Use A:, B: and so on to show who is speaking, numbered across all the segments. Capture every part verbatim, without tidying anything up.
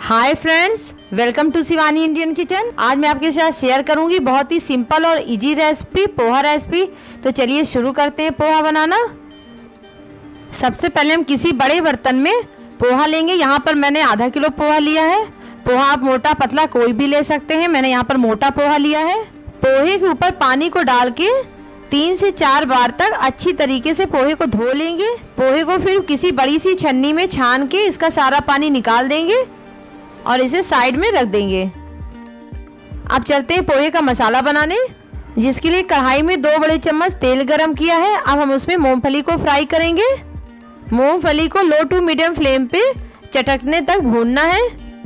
A: Hi friends, welcome to Shivani Indian kitchen. आज मैं आपके साथ शेयर करूंगी बहुत ही सिंपल और इजी रेसिपी, पोहा रेसिपी। तो चलिए शुरू करते हैं पोहा बनाना। सबसे पहले हम किसी बड़े बर्तन में पोहा लेंगे। यहाँ पर मैंने आधा किलो पोहा लिया है। पोहा आप मोटा पतला कोई भी ले सकते हैं, मैंने यहाँ पर मोटा पोहा लिया है। पोहे के ऊपर पानी को डाल के तीन से चार बार तक अच्छी तरीके से पोहे को धो लेंगे। पोहे को फिर किसी बड़ी सी छन्नी में छान के इसका सारा पानी निकाल देंगे और इसे साइड में रख देंगे। अब चलते हैं पोहे का मसाला बनाने, जिसके लिए कढ़ाई में दो बड़े चम्मच तेल गरम किया है। अब हम उसमें मूंगफली को फ्राई करेंगे। मूंगफली को लो टू मीडियम फ्लेम पे चटकने तक भूनना है।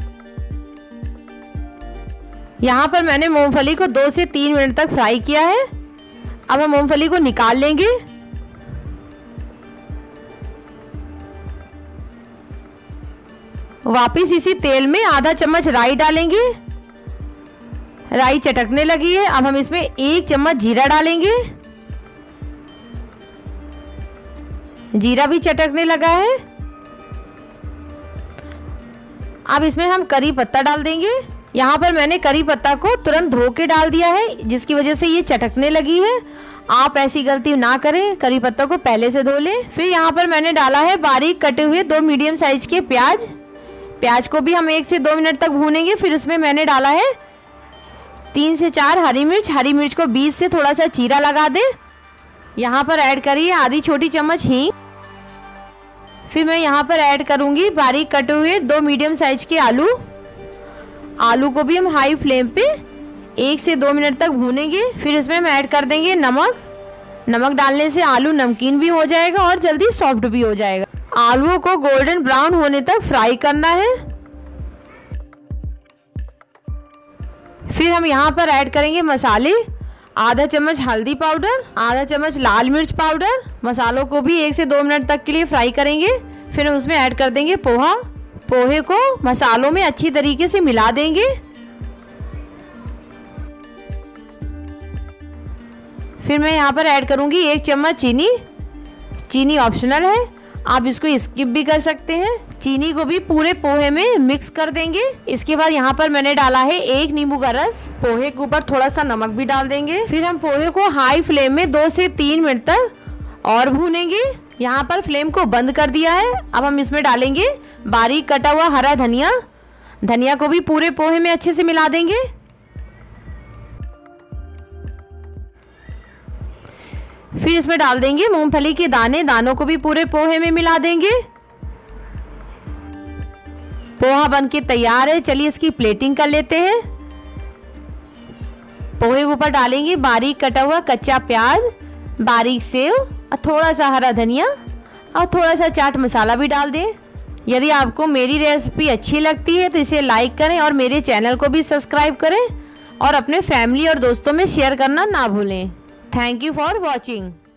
A: यहाँ पर मैंने मूंगफली को दो से तीन मिनट तक फ्राई किया है। अब हम मूंगफली को निकाल लेंगे। वापिस इसी तेल में आधा चम्मच राई डालेंगे। राई चटकने लगी है। अब हम इसमें एक चम्मच जीरा डालेंगे। जीरा भी चटकने लगा है। अब इसमें हम करी पत्ता डाल देंगे। यहाँ पर मैंने करी पत्ता को तुरंत धो के डाल दिया है, जिसकी वजह से ये चटकने लगी है। आप ऐसी गलती ना करें, करी पत्ता को पहले से धो लें। फिर यहाँ पर मैंने डाला है बारीक कटे हुए दो मीडियम साइज के प्याज। प्याज को भी हम एक से दो मिनट तक भूनेंगे। फिर उसमें मैंने डाला है तीन से चार हरी मिर्च। हरी मिर्च को बीच से थोड़ा सा चीरा लगा दें। यहाँ पर ऐड करिए आधी छोटी चम्मच हींग। फिर मैं यहाँ पर ऐड करूँगी बारीक कटे हुए दो मीडियम साइज के आलू। आलू को भी हम हाई फ्लेम पे एक से दो मिनट तक भूनेंगे। फिर इसमें हम ऐड कर देंगे नमक। नमक डालने से आलू नमकीन भी हो जाएगा और जल्दी सॉफ्ट भी हो जाएगा। आलूओं को गोल्डन ब्राउन होने तक फ्राई करना है। फिर हम यहाँ पर ऐड करेंगे मसाले। आधा चम्मच हल्दी पाउडर, आधा चम्मच लाल मिर्च पाउडर। मसालों को भी एक से दो मिनट तक के लिए फ्राई करेंगे। फिर हम उसमें ऐड कर देंगे पोहा। पोहे को मसालों में अच्छी तरीके से मिला देंगे। फिर मैं यहाँ पर ऐड करूँगी एक चम्मच चीनी। चीनी ऑप्शनल है, आप इसको स्किप भी कर सकते हैं। चीनी को भी पूरे पोहे में मिक्स कर देंगे। इसके बाद यहाँ पर मैंने डाला है एक नींबू का रस। पोहे के ऊपर थोड़ा सा नमक भी डाल देंगे। फिर हम पोहे को हाई फ्लेम में दो से तीन मिनट तक और भूनेंगे। यहाँ पर फ्लेम को बंद कर दिया है। अब हम इसमें डालेंगे बारीक कटा हुआ हरा धनिया। धनिया को भी पूरे पोहे में अच्छे से मिला देंगे। फिर इसमें डाल देंगे मूंगफली के दाने। दानों को भी पूरे पोहे में मिला देंगे। पोहा बनके तैयार है। चलिए इसकी प्लेटिंग कर लेते हैं। पोहे के ऊपर डालेंगे बारीक कटा हुआ कच्चा प्याज, बारीक सेव और थोड़ा सा हरा धनिया और थोड़ा सा चाट मसाला भी डाल दें। यदि आपको मेरी रेसिपी अच्छी लगती है तो इसे लाइक करें और मेरे चैनल को भी सब्सक्राइब करें और अपने फैमिली और दोस्तों में शेयर करना ना भूलें। Thank you for watching.